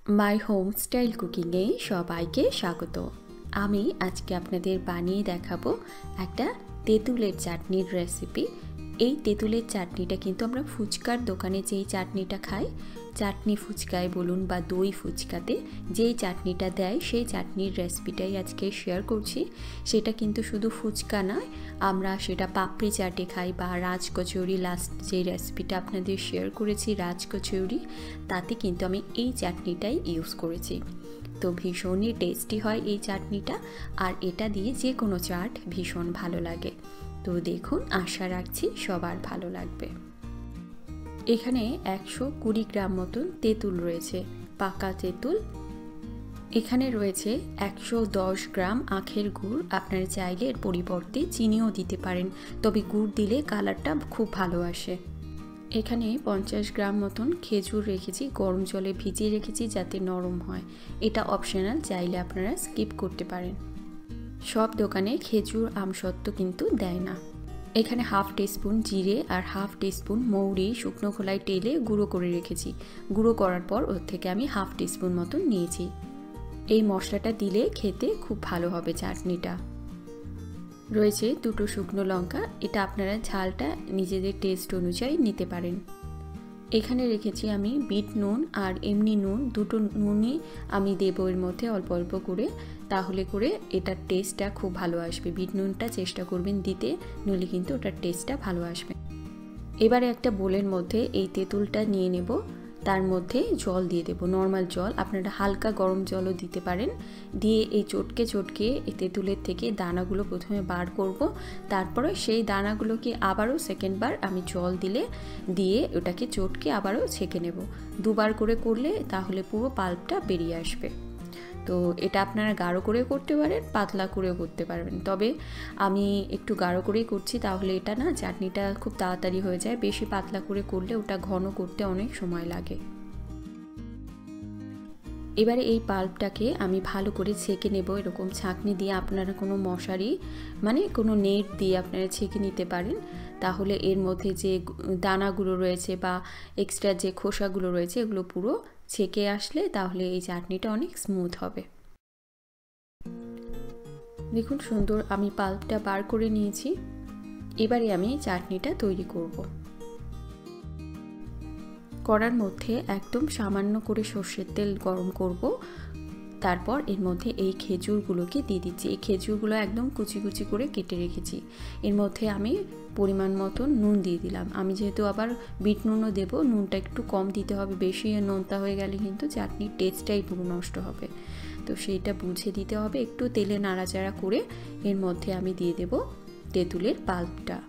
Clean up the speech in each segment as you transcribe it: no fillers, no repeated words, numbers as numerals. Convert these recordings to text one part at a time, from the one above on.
My home style कुकिंगे सबाइके स्वागत। आमी आज के आपनादेर बानिये देखाबो एकटा तेतुलेर चाटनिर रेसिपि। এই তেঁতুলের চাটনিটা কিন্তু আমরা ফুচকার দোকানে যেই চাটনিটা খাই, চাটনি ফুচকায় বলুন বা দই ফুচকাতে যেই চাটনিটা দেয় সেই চাটনির রেসিপিটাই আজকে শেয়ার করছি। সেটা কিন্তু শুধু ফুচকা নয়, আমরা সেটা পাপড়ি চাটে খাই বা রাজ কচৌরি। লাস্ট যে রেসিপিটা আপনাদের শেয়ার করেছি রাজ কচৌরি, তাতে কিন্তু আমি এই চাটনিটাই ইউজ করেছি। তো ভীষণই টেস্টি হয় এই চাটনিটা, আর এটা দিয়ে যে কোনো চাট ভীষণ ভালো লাগে। তো দেখুন, আশা রাখছি সবার ভালো লাগবে। এখানে 120 গ্রাম মতন তেঁতুল রয়েছে, পাকা তেঁতুল। এখানে রয়েছে 110 গ্রাম আখের গুড়। আপনারা চাইলে এর পরিবর্তে চিনিও দিতে পারেন, তবে গুড় দিলে কালারটা খুব ভালো আসে। এখানে 50 গ্রাম মতন খেজুর রেখেছি, গরম জলে ভিজিয়ে রেখেছি যাতে নরম হয়। এটা অপশনাল, চাইলে আপনারা স্কিপ করতে পারেন। সব দোকানে খেজুর আমসত্ত্ব কিন্তু দেয় না। এখানে হাফ টিস্পুন জিরে আর হাফ টিস্পুন মৌরি শুকনো খোলায় টেলে গুঁড়ো করে রেখেছি। গুঁড়ো করার পর ওর থেকে আমি হাফ টিস্পুন মতন নিয়েছি। এই মশলাটা দিলে খেতে খুব ভালো হবে চাটনিটা। রয়েছে 2টো শুকনো লঙ্কা, এটা আপনারা ঝালটা নিজেদের টেস্ট অনুযায়ী নিতে পারেন। এখানে রেখেছি আমি বিট নুন আর এমনি নুন, দুটো নুনই আমি দেবো এর মধ্যে অল্প অল্প করে, তাহলে করে এটার টেস্টটা খুব ভালো আসবে। বিট নুনটা চেষ্টা করবেন দিতে, নইলে কিন্তু ওটার টেস্টটা ভালো আসবে। এবারে একটা বোলের মধ্যে এই তেঁতুলটা নিয়ে নেব, তার মধ্যে জল দিয়ে দেবো, নর্মাল জল। আপনারা হালকা গরম জলও দিতে পারেন। দিয়ে এই চটকে চটকে এই তেঁতুলের থেকে দানাগুলো প্রথমে বার করব, তারপরে সেই দানাগুলোকে আবারও সেকেন্ডবার আমি জল দিয়ে ওটাকে চটকে আবারও ছেঁকে নেব। দুবার করে করলে তাহলে পুরো পাল্পটা বেরিয়ে আসবে। তো এটা আপনারা গাঢ় করে করতে পারেন, পাতলা করেও করতে পারবেন, তবে আমি একটু গাঢ় করেই করছি, তাহলে এটা না চাটনিটা খুব তাড়াতাড়ি হয়ে যায়। বেশি পাতলা করে করলে ওটা ঘন করতে অনেক সময় লাগে। এবারে এই পাল্পটাকে আমি ভালো করে ছেঁকে নেব এরকম ছাঁকনি দিয়ে। আপনারা কোনো মশারি মানে কোনো নেট দিয়ে আপনারা ছেঁকে নিতে পারেন, তাহলে এর মধ্যে যে দানাগুলো রয়েছে বা এক্সট্রা যে খোসাগুলো রয়েছে এগুলো পুরো ছেঁকে আসলে তাহলে এই চাটনিটা অনেক স্মুথ হবে। দেখুন সুন্দর আমি পাল্পটা বার করে নিয়েছি। এবারে আমি চাটনিটা তৈরি করব। কড়ার মধ্যে একদম সামান্য করে সর্ষের তেল গরম করব, তারপর এর মধ্যে এই খেজুরগুলোকে দিয়ে দিচ্ছি। এই খেজুরগুলো একদম কুচি কুচি করে কেটে রেখেছি। এর মধ্যে আমি পরিমাণ মতো নুন দিয়ে দিলাম। আমি যেহেতু আবার বিট নুনও দেব, নুনটা একটু কম দিতে হবে, বেশি নোনতা হয়ে গেলে কিন্তু চাটনির টেস্টটাই পুরো নষ্ট হবে। তো সেইটা বুঝে দিতে হবে। একটু তেলে নাড়াচাড়া করে এর মধ্যে আমি দিয়ে দেব তেঁতুলের পাল্পটা।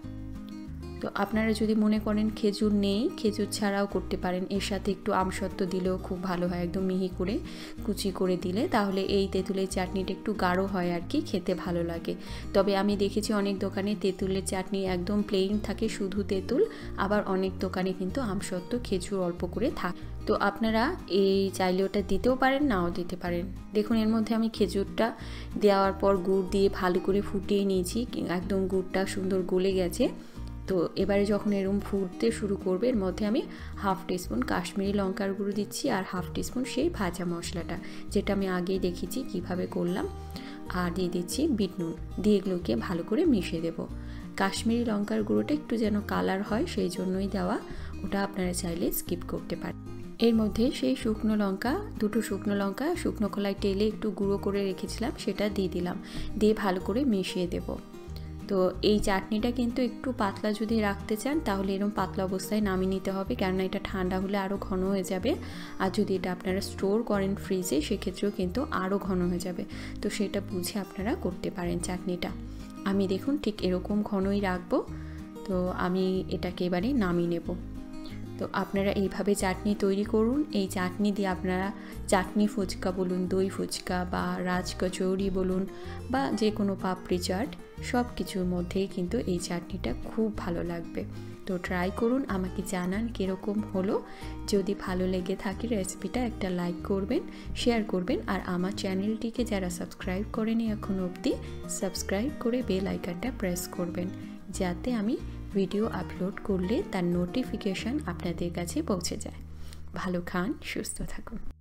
তো আপনারা যদি মনে করেন খেজুর নেই, খেজুর ছাড়াও করতে পারেন। এর সাথে একটু আমসত্ত্ব দিলেও খুব ভালো হয়, একদম মিহি করে কুচি করে দিলে তাহলে এই তেঁতুলের চাটনিটা একটু গাঢ় হয় আর কি, খেতে ভালো লাগে। তবে আমি দেখেছি অনেক দোকানে তেঁতুলের চাটনি একদম প্লেন থাকে, শুধু তেঁতুল, আবার অনেক দোকানে কিন্তু আমসত্ত্ব খেজুর অল্প করে থাকে। তো আপনারা এই চাইলে ওটা দিতেও পারেন, নাও দিতে পারেন। দেখুন এর মধ্যে আমি খেজুরটা দেওয়ার পর গুড় দিয়ে ভালো করে ফুটিয়ে নিয়েছি, একদম গুড়টা সুন্দর গলে গেছে। তো এবারে যখন এরকম ফুটতে শুরু করবে এর মধ্যে আমি হাফ টিস্পুন কাশ্মীরি লঙ্কার গুঁড়ো দিচ্ছি আর হাফ টিস্পুন সেই ভাজা মশলাটা, যেটা আমি আগেই দেখিয়েছি কিভাবে করলাম, আর দিয়ে দিচ্ছি বিট নুন। দিয়ে এগুলোকে ভালো করে মিশিয়ে দেব। কাশ্মীরি লঙ্কার গুঁড়োটা একটু যেন কালার হয় সেই জন্যই দেওয়া, ওটা আপনারা চাইলে স্কিপ করতে পারেন। এর মধ্যে সেই শুকনো লঙ্কা, 2টো শুকনো লঙ্কা শুকনো খোলায় টেলে একটু গুঁড়ো করে রেখেছিলাম সেটা দিয়ে দিলাম, দিয়ে ভালো করে মিশিয়ে দেব। তো এই চাটনিটা কিন্তু একটু পাতলা যদি রাখতে চান তাহলে এরকম পাতলা অবস্থায় নামিয়ে নিতে হবে, কেননা এটা ঠান্ডা হলে আরও ঘন হয়ে যাবে। আর যদি এটা আপনারা স্টোর করেন ফ্রিজে সেক্ষেত্রেও কিন্তু আরও ঘন হয়ে যাবে। তো সেটা বুঝে আপনারা করতে পারেন চাটনিটা। আমি দেখুন ঠিক এরকম ঘনই রাখবো। তো আমি এটাকে এবারে নামিয়ে নেব। তো আপনারা এইভাবে চাটনি তৈরি করুন। এই চাটনি দিয়ে আপনারা চাটনি ফুচকা বলুন, দই ফুচকা বা রাজ কচৌরি বলুন বা যে কোনো পাপড়ি চাট, সব কিছুর মধ্যেই কিন্তু এই চাটনিটা খুব ভালো লাগবে। তো ট্রাই করুন, আমাকে জানান কীরকম হলো। যদি ভালো লেগে থাকে রেসিপিটা একটা লাইক করবেন, শেয়ার করবেন, আর আমার চ্যানেলটিকে যারা সাবস্ক্রাইব করেনি এখনও অবধি সাবস্ক্রাইব করে বেল আইকনটা প্রেস করবেন, যাতে আমি ভিডিও আপলোড করলে তার নোটিফিকেশন আপনাদের কাছে পৌঁছে যায়। ভালো খান, সুস্থ থাকুন।